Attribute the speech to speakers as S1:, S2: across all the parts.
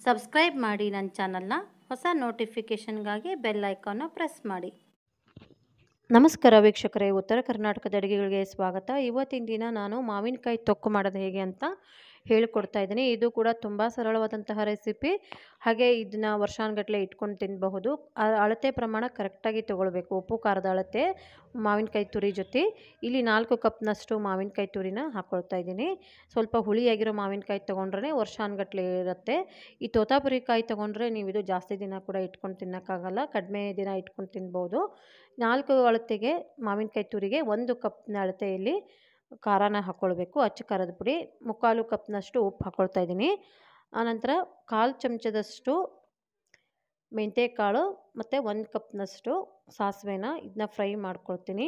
S1: Subscribe ಮಾಡಿ ನನ್ನ ಚಾನಲ್ನ. ಹೊಸ ನೋಟಿಫಿಕೇಷನ್ಗಾಗಿ ಬೆಲ್ ಐಕಾನ್ನ ಪ್ರೆಸ್ ಮಾಡಿ. ನಮಸ್ಕಾರ ವೀಕ್ಷಕರೇ, ಉತ್ತರ ಕರ್ನಾಟಕದ ಅಡುಗೆಗಳಿಗೆ ಸ್ವಾಗತ. ಇವತ್ತಿನ ದಿನ ನಾನು ಮಾವಿನಕಾಯಿ ತೊಕ್ಕು ಮಾಡೋದು ಹೇಗೆ ಅಂತ ಹೇಳಿಕೊಡ್ತಾ ಇದ್ದೀನಿ. ಇದು ಕೂಡ ತುಂಬ ಸರಳವಾದಂತಹ ರೆಸಿಪಿ. ಹಾಗೆ ಇದನ್ನ ವರ್ಷಾನುಗಟ್ಟಲೆ ಇಟ್ಕೊಂಡು ತಿನ್ನಬಹುದು. ಅಳತೆ ಪ್ರಮಾಣ ಕರೆಕ್ಟಾಗಿ ತೊಗೊಳ್ಬೇಕು. ಉಪ್ಪು ಖಾರದ ಅಳತೆ ಮಾವಿನಕಾಯಿ ತುರಿ ಜೊತೆ ಇಲ್ಲಿ 4 ಕಪ್ನಷ್ಟು ಮಾವಿನಕಾಯಿ ತುರಿನ ಹಾಕ್ಕೊಳ್ತಾ ಇದ್ದೀನಿ. ಸ್ವಲ್ಪ ಹುಳಿಯಾಗಿರೋ ಮಾವಿನಕಾಯಿ ತೊಗೊಂಡ್ರೆ ವರ್ಷಾನುಗಟ್ಟಲೆ ಇರುತ್ತೆ. ಈ ತೋತಾಪುರಿಕಾಯಿ ತೊಗೊಂಡ್ರೆ ನೀವು ಇದು ಜಾಸ್ತಿ ದಿನ ಕೂಡ ಇಟ್ಕೊಂಡು ತಿನ್ನೋಕ್ಕಾಗಲ್ಲ, ಕಡಿಮೆ ದಿನ ಇಟ್ಕೊಂಡು ತಿನ್ಬೋದು. 4 ಅಳತೆಗೆ ಮಾವಿನಕಾಯಿ ತುರಿಗೆ 1 ಕಪ್ನ ಅಳತೆಯಲ್ಲಿ ಖಾರನ ಹಾಕ್ಕೊಳ್ಬೇಕು. ಅಚ್ಚ ಖಾರದ ಪುಡಿ, 3/4 ಕಪ್ನಷ್ಟು ಉಪ್ಪು ಹಾಕ್ಕೊಳ್ತಾ ಇದ್ದೀನಿ. ಆನಂತರ 1/4 ಚಮಚದಷ್ಟು ಮೆಂತ್ಯಕಾಳು ಮತ್ತು 1 ಕಪ್ನಷ್ಟು ಸಾಸಿವೆನ ಇದನ್ನ ಫ್ರೈ ಮಾಡ್ಕೊಳ್ತೀನಿ.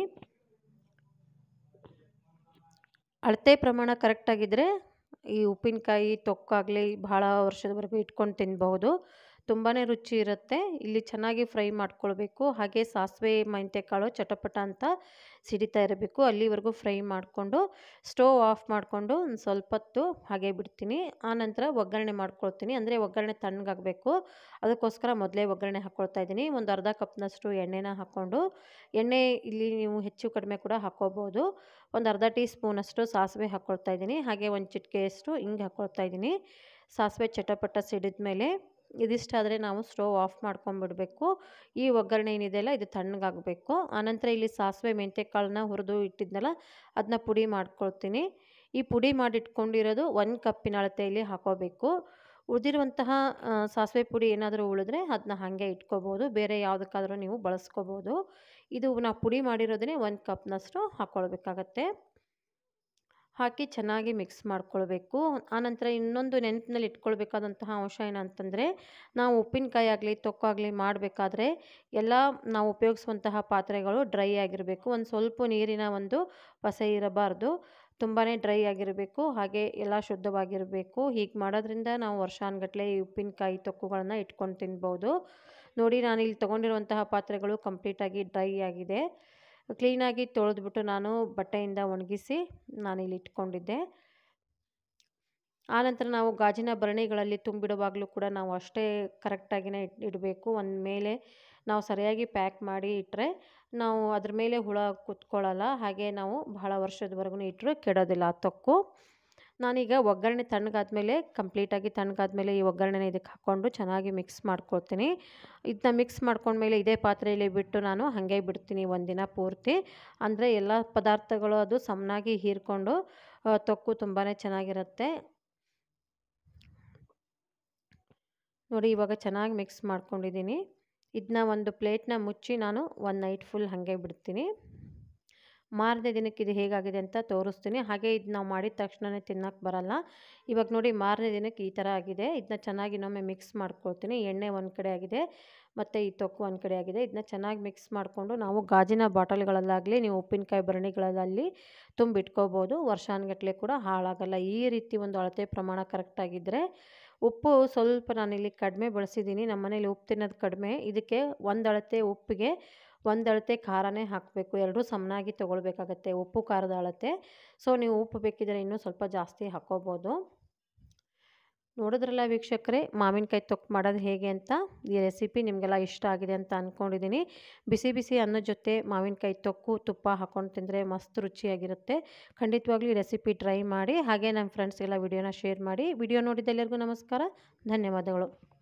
S1: ಅಳತೆ ಪ್ರಮಾಣ ಕರೆಕ್ಟಾಗಿದ್ದರೆ ಈ ಉಪ್ಪಿನಕಾಯಿ ತೊಕ್ಕಾಗಲಿ ಬಹಳ ವರ್ಷದವರೆಗೂ ಇಟ್ಕೊಂಡು ತಿನ್ನಬಹುದು. ತುಂಬಾ ರುಚಿ ಇರುತ್ತೆ. ಇಲ್ಲಿ ಚೆನ್ನಾಗಿ ಫ್ರೈ ಮಾಡ್ಕೊಳ್ಬೇಕು. ಹಾಗೆ ಸಾಸಿವೆ ಮೆಂತ್ಯಕಾಳು ಚಟಪಟ ಅಂತ ಸಿಡಿತಾ ಇರಬೇಕು. ಅಲ್ಲಿವರೆಗೂ ಫ್ರೈ ಮಾಡಿಕೊಂಡು ಸ್ಟವ್ ಆಫ್ ಮಾಡಿಕೊಂಡು ಒಂದು ಸ್ವಲ್ಪ ಹೊತ್ತು ಹಾಗೆ ಬಿಡ್ತೀನಿ. ಆನಂತರ ಒಗ್ಗರಣೆ ಮಾಡ್ಕೊಳ್ತೀನಿ. ಅಂದರೆ ಒಗ್ಗರಣೆ ತಣ್ಣಗಾಗಬೇಕು, ಅದಕ್ಕೋಸ್ಕರ ಮೊದಲೇ ಒಗ್ಗರಣೆ ಹಾಕ್ಕೊಳ್ತಾ ಇದ್ದೀನಿ. ಒಂದು ಅರ್ಧ ಕಪ್ನಷ್ಟು ಎಣ್ಣೆನ ಹಾಕ್ಕೊಂಡು, ಎಣ್ಣೆ ಇಲ್ಲಿ ನೀವು ಹೆಚ್ಚು ಕಡಿಮೆ ಕೂಡ ಹಾಕ್ಕೋಬೋದು. ಒಂದು ಅರ್ಧ ಟೀ ಸ್ಪೂನಷ್ಟು ಸಾಸಿವೆ ಹಾಕ್ಕೊಳ್ತಾ ಇದ್ದೀನಿ. ಹಾಗೆ ಒಂದು ಚಿಟಿಕೆಯಷ್ಟು ಹಿಂಗೆ ಹಾಕ್ಕೊಳ್ತಾ ಇದ್ದೀನಿ. ಸಾಸಿವೆ ಚಟಪಟ ಸಿಡಿದ ಮೇಲೆ ಇದಿಷ್ಟಾದರೆ ನಾವು ಸ್ಟವ್ ಆಫ್ ಮಾಡ್ಕೊಂಡ್ಬಿಡಬೇಕು. ಈ ಒಗ್ಗರಣೆ ಏನಿದೆಯಲ್ಲ ಇದು ತಣ್ಣಗಾಗಬೇಕು. ಆನಂತರ ಇಲ್ಲಿ ಸಾಸಿವೆ ಮೆಂತ್ಯಕಾಳನ್ನ ಹುರಿದು ಇಟ್ಟಿದ್ನಲ್ಲ ಅದನ್ನ ಪುಡಿ ಮಾಡ್ಕೊಳ್ತೀನಿ. ಈ ಪುಡಿ ಮಾಡಿಟ್ಕೊಂಡಿರೋದು 1 ಕಪ್ಪಿನ ಅಳತೆಯಲ್ಲಿ ಹಾಕೋಬೇಕು. ಉಳಿದಿರುವಂತಹ ಸಾಸಿವೆ ಪುಡಿ ಏನಾದರೂ ಉಳಿದ್ರೆ ಅದನ್ನ ಹಾಗೆ ಇಟ್ಕೋಬೋದು, ಬೇರೆ ಯಾವುದಕ್ಕಾದರೂ ನೀವು ಬಳಸ್ಕೋಬೋದು. ಇದು ನಾವು ಪುಡಿ ಮಾಡಿರೋದನ್ನೇ 1 ಕಪ್ನಷ್ಟು ಹಾಕ್ಕೊಳ್ಬೇಕಾಗತ್ತೆ. ಹಾಕಿ ಚೆನ್ನಾಗಿ ಮಿಕ್ಸ್ ಮಾಡ್ಕೊಳ್ಬೇಕು. ಆನಂತರ ಇನ್ನೊಂದು ನೆನಪಿನಲ್ಲಿ ಇಟ್ಕೊಳ್ಬೇಕಾದಂತಹ ಅಂಶ ಏನಂತಂದರೆ, ನಾವು ಉಪ್ಪಿನಕಾಯಿ ಆಗಲಿ ತೊಕ್ಕಾಗಲಿ ಮಾಡಬೇಕಾದ್ರೆ ಎಲ್ಲ ನಾವು ಉಪಯೋಗಿಸುವಂತಹ ಪಾತ್ರೆಗಳು ಡ್ರೈ ಆಗಿರಬೇಕು. ಒಂದು ಸ್ವಲ್ಪ ನೀರಿನ ಒಂದು ಪಸೆ ಇರಬಾರ್ದು, ತುಂಬಾ ಡ್ರೈ ಆಗಿರಬೇಕು. ಹಾಗೆ ಎಲ್ಲ ಶುದ್ಧವಾಗಿರಬೇಕು. ಹೀಗೆ ಮಾಡೋದ್ರಿಂದ ನಾವು ವರ್ಷಾನುಗಟ್ಟಲೆ ಈ ಉಪ್ಪಿನಕಾಯಿ ತೊಕ್ಕುಗಳನ್ನ ಇಟ್ಕೊಂಡು ತಿನ್ಬೋದು. ನೋಡಿ, ನಾನಿಲ್ಲಿ ತೊಗೊಂಡಿರುವಂತಹ ಪಾತ್ರೆಗಳು ಕಂಪ್ಲೀಟಾಗಿ ಡ್ರೈ ಆಗಿದೆ. ಕ್ಲೀನಾಗಿ ತೊಳೆದ್ಬಿಟ್ಟು ನಾನು ಬಟ್ಟೆಯಿಂದ ಒಣಗಿಸಿ ನಾನಿಲ್ಲಿ ಇಟ್ಕೊಂಡಿದ್ದೆ. ಆನಂತರ ನಾವು ಗಾಜಿನ ಭರಣಿಗಳಲ್ಲಿ ತುಂಬಿಡುವಾಗಲೂ ಕೂಡ ನಾವು ಅಷ್ಟೇ ಕರೆಕ್ಟಾಗಿಯೇ ಇಡಬೇಕು. ಒಂದು ಮೇಲೆ ನಾವು ಸರಿಯಾಗಿ ಪ್ಯಾಕ್ ಮಾಡಿ ಇಟ್ಟರೆ ನಾವು ಅದ್ರ ಮೇಲೆ ಹುಳ ಕುತ್ಕೊಳ್ಳಲ್ಲ. ಹಾಗೆ ನಾವು ಬಹಳ ವರ್ಷದವರೆಗೂ ಇಟ್ಟರು ಕೆಡೋದಿಲ್ಲ ಆ ತೊಕ್ಕು. ನಾನೀಗ ಒಗ್ಗರಣೆ ತಣ್ಣಗಾದ್ಮೇಲೆ ಕಂಪ್ಲೀಟಾಗಿ ತಣ್ಣಗಾದ್ಮೇಲೆ ಈ ಒಗ್ಗರಣೆನ ಇದಕ್ಕೆ ಹಾಕ್ಕೊಂಡು ಚೆನ್ನಾಗಿ ಮಿಕ್ಸ್ ಮಾಡ್ಕೊಳ್ತೀನಿ. ಇದನ್ನ ಮಿಕ್ಸ್ ಮಾಡ್ಕೊಂಡ್ಮೇಲೆ ಇದೇ ಪಾತ್ರೆಯಲ್ಲಿ ಬಿಟ್ಟು ನಾನು ಹಾಗೆ ಬಿಡ್ತೀನಿ ಒಂದಿನ ಪೂರ್ತಿ. ಅಂದರೆ ಎಲ್ಲ ಪದಾರ್ಥಗಳು ಅದು ಸಮನಾಗಿ ಹೀರ್ಕೊಂಡು ತೊಕ್ಕು ತುಂಬಾ ಚೆನ್ನಾಗಿರುತ್ತೆ. ನೋಡಿ, ಇವಾಗ ಚೆನ್ನಾಗಿ ಮಿಕ್ಸ್ ಮಾಡ್ಕೊಂಡಿದ್ದೀನಿ. ಇದನ್ನ ಒಂದು ಪ್ಲೇಟ್ನ ಮುಚ್ಚಿ ನಾನು 1 ನೈಟ್ ಫುಲ್ ಹಾಗೆ ಬಿಡ್ತೀನಿ. ಮಾರನೇ ದಿನಕ್ಕೆ ಇದು ಹೇಗಾಗಿದೆ ಅಂತ ತೋರಿಸ್ತೀನಿ. ಹಾಗೆ ಇದು ನಾವು ಮಾಡಿದ ತಕ್ಷಣವೇ ತಿನ್ನೋಕ್ಕೆ ಬರಲ್ಲ. ಇವಾಗ ನೋಡಿ, ಮಾರನೇ ದಿನಕ್ಕೆ ಈ ಥರ ಆಗಿದೆ. ಇದನ್ನ ಚೆನ್ನಾಗಿ ಇನ್ನೊಮ್ಮೆ ಮಿಕ್ಸ್ ಮಾಡ್ಕೊಳ್ತೀನಿ. ಎಣ್ಣೆ ಒಂದು ಕಡೆ ಆಗಿದೆ ಮತ್ತು ಈ ತೊಕ್ಕು ಒಂದು ಕಡೆ ಆಗಿದೆ. ಇದನ್ನ ಚೆನ್ನಾಗಿ ಮಿಕ್ಸ್ ಮಾಡಿಕೊಂಡು ನಾವು ಗಾಜಿನ ಬಾಟಲ್ಗಳಲ್ಲಾಗಲಿ ನೀವು ಉಪ್ಪಿನಕಾಯಿ ಭರಣಿಗಳಲ್ಲಿ ತುಂಬಿಟ್ಕೋಬೋದು. ವರ್ಷಾನುಗಟ್ಟಲೆ ಕೂಡ ಹಾಳಾಗಲ್ಲ. ಈ ರೀತಿ ಒಂದು ಅಳತೆ ಪ್ರಮಾಣ ಕರೆಕ್ಟಾಗಿದ್ದರೆ. ಉಪ್ಪು ಸ್ವಲ್ಪ ನಾನಿಲ್ಲಿ ಕಡಿಮೆ ಬಳಸಿದ್ದೀನಿ. ನಮ್ಮ ಮನೇಲಿ ಉಪ್ಪು ತಿನ್ನೋದು ಕಡಿಮೆ. ಇದಕ್ಕೆ 1 ಅಳತೆ ಉಪ್ಪಿಗೆ 1 ಅಳತೆ ಖಾರನೇ ಹಾಕಬೇಕು. ಎರಡೂ ಸಮನಾಗಿ ತೊಗೊಳ್ಬೇಕಾಗತ್ತೆ, ಉಪ್ಪು ಖಾರದ ಅಳತೆ. ಸೊ ನೀವು ಉಪ್ಪು ಬೇಕಿದ್ದರೆ ಇನ್ನೂ ಸ್ವಲ್ಪ ಜಾಸ್ತಿ ಹಾಕ್ಕೋಬೋದು. ನೋಡಿದ್ರಲ್ಲ ವೀಕ್ಷಕರೇ, ಮಾವಿನಕಾಯಿ ತೊಕ್ಕು ಮಾಡೋದು ಹೇಗೆ ಅಂತ. ಈ ರೆಸಿಪಿ ನಿಮಗೆಲ್ಲ ಇಷ್ಟ ಆಗಿದೆ ಅಂತ ಅಂದ್ಕೊಂಡಿದ್ದೀನಿ. ಬಿಸಿ ಬಿಸಿ ಅನ್ನದ ಜೊತೆ ಮಾವಿನಕಾಯಿ ತೊಕ್ಕು ತುಪ್ಪ ಹಾಕ್ಕೊಂಡು ತಿಂದರೆ ಮಸ್ತ್ ರುಚಿಯಾಗಿರುತ್ತೆ. ಖಂಡಿತವಾಗ್ಲೂ ಈ ರೆಸಿಪಿ ಟ್ರೈ ಮಾಡಿ. ಹಾಗೆ ನಮ್ಮ ಫ್ರೆಂಡ್ಸ್ಗೆಲ್ಲ ವಿಡಿಯೋನ ಶೇರ್ ಮಾಡಿ. ವಿಡಿಯೋ ನೋಡಿದ್ದೆಲ್ಲರಿಗೂ ನಮಸ್ಕಾರ, ಧನ್ಯವಾದಗಳು.